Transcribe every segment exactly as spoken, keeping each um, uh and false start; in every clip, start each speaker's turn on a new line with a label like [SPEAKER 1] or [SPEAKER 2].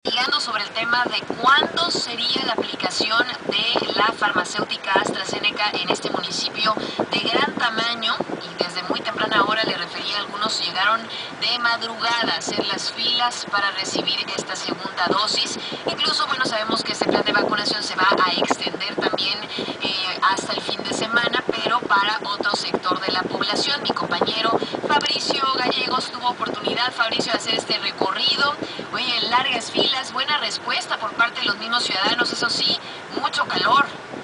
[SPEAKER 1] Investigando sobre el tema de cuándo sería la aplicación de la farmacéutica AstraZeneca en este municipio de gran tamaño, y desde muy temprana hora, le refería, algunos llegaron de madrugada a hacer las filas para recibir esta segunda dosis. Incluso, bueno, sabemos que este plan de vacunación se va a extender también eh, hasta el fin de semana, pero para otro sector de la población. Mi compañero Fabricio Gallegos tuvo oportunidad, Fabricio, de hacer este recorrido. Oye, largas filas, buena respuesta por parte de los mismos ciudadanos, eso sí, mucho calor.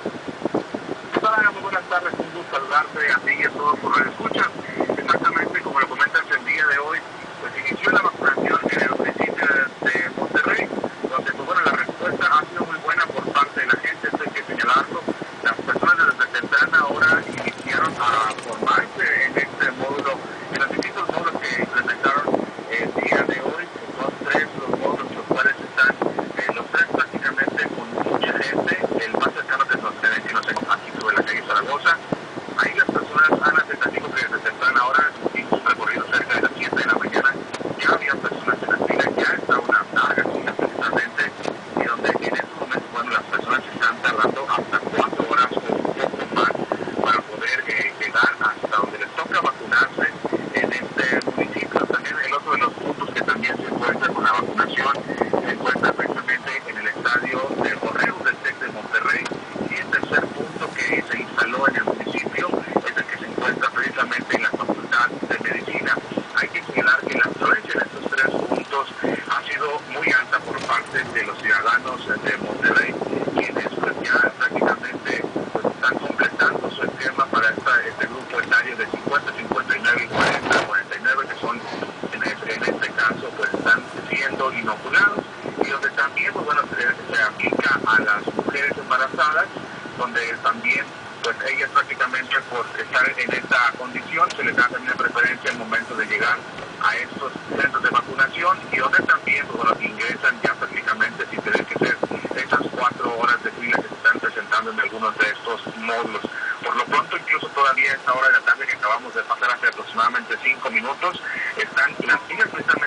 [SPEAKER 2] Hola, muy buenas tardes, un gusto saludarte a ti y a todos por radio escucha. Exactamente como lo comentas el día de hoy, pues inició la vacunación en el municipio de Monterrey, donde pues, bueno, la respuesta ha sido muy buena por parte de la gente, esto hay que señalarlo. Las personas desde temprana hora iniciaron a formarse en este módulo, en los distintos módulos que implementaron el día de hoy. Son tres los módulos los cuales están, eh, los tres prácticamente con mucha gente, el más cercano que nos, que nos aquí sobre la calle Zaragoza. Ahí las personas han aceptado que desde temprana hora hicimos un recorrido cerca de las siete de la mañana, ya había personas en la fila, ya está una larga fila precisamente, y donde en estos momentos, bueno, las personas están tardando hasta cuatro horas o un poco más para poder eh, llegar hasta donde les toca vacunarse en este municipio. También el otro de los puntos que también se encuentra con la vacunación se encuentra precisamente en el estadio de Correos del TEC de Monterrey, y el tercer punto que se instaló en el municipio es el que se encuentra precisamente en la Facultad de Medicina. Hay que señalar que la afluencia en estos tres puntos ha sido muy alta por parte de los ciudadanos de Monterrey, quienes pues ya prácticamente pues, están completando su esquema para esta, este grupo etario de cincuenta, cincuenta y nueve y cuarenta, cuarenta y nueve, que son en este, en este caso pues están siendo inoculados, y donde también pues, bueno, se, se aplica a las mujeres embarazadas, donde también pues ellas prácticamente por estar en esta condición se les da también preferencia al momento de llegar a estos centros de vacunación, y donde también pues, bueno, ingresan ya prácticamente sin tener que hacer esas cuatro horas de fila que se están presentando en algunos de estos módulos. Por lo pronto, incluso todavía a esta hora de la tarde que acabamos de pasar hace aproximadamente cinco minutos, están las filas precisamente